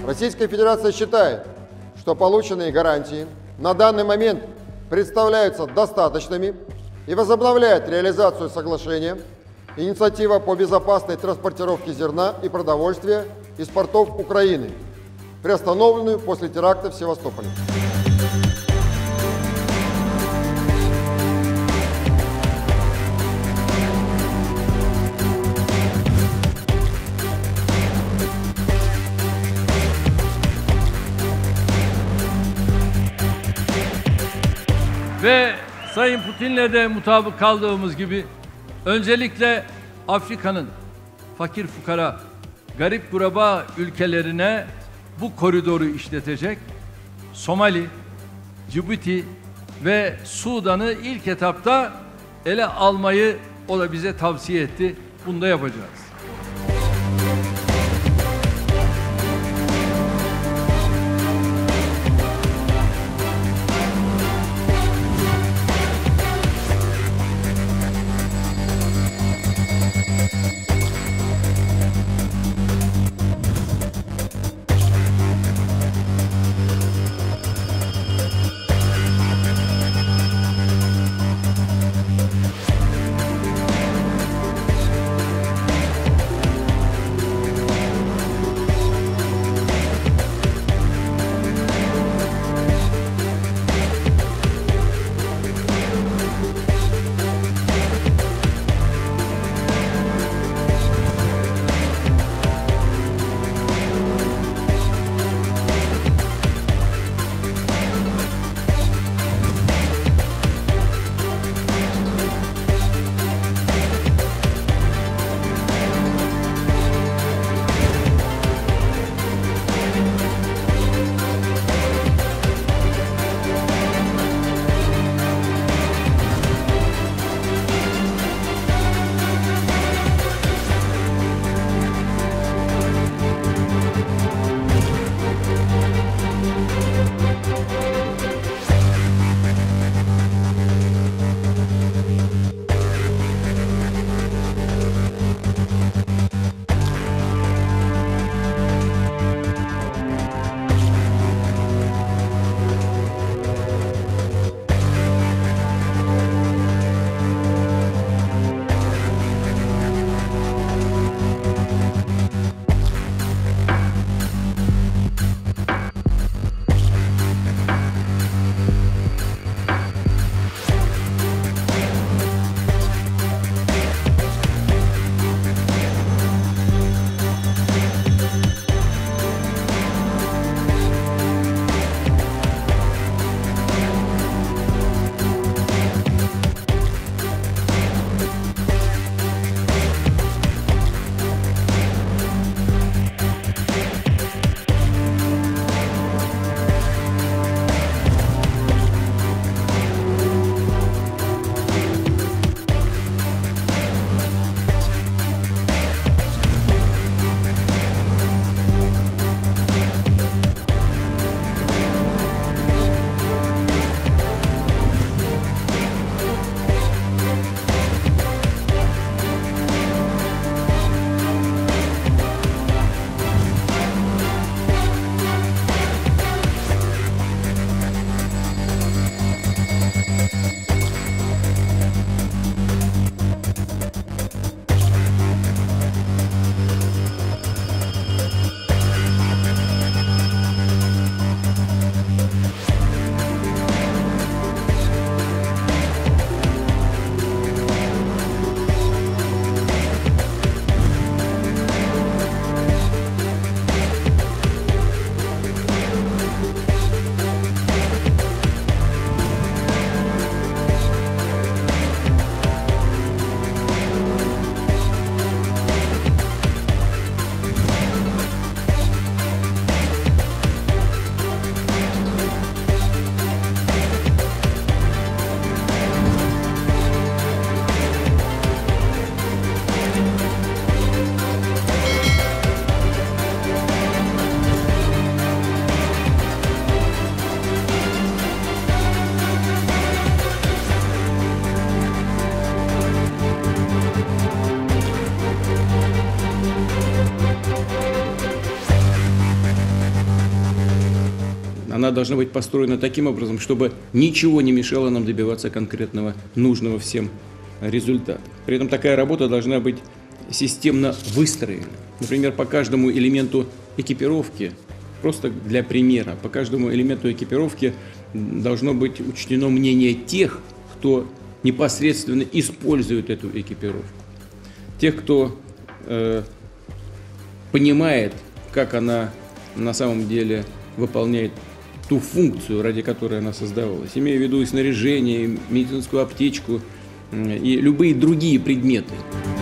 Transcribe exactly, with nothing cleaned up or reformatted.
Российская Федерация считает, что полученные гарантии на данный момент представляются достаточными и возобновляет реализацию соглашения «Инициатива по безопасной транспортировке зерна и продовольствия из портов Украины», приостановленную после теракта в Севастополе. Ve Sayın Putin'le de mutabık kaldığımız gibi öncelikle Afrika'nın fakir fukara, garip kuraba ülkelerine bu koridoru işletecek, Somali, Cibuti ve Sudan'ı ilk etapta ele almayı o da bize tavsiye etti. Bunu da yapacağız. она должна быть построена таким образом, чтобы ничего не мешало нам добиваться конкретного, нужного всем результата. При этом такая работа должна быть системно выстроена. Например, по каждому элементу экипировки, просто для примера, по каждому элементу экипировки должно быть учтено мнение тех, кто непосредственно использует эту экипировку. Тех, кто э, понимает, как она на самом деле выполняет ту функцию, ради которой она создавалась. Имея в виду и снаряжение, и медицинскую аптечку, и любые другие предметы.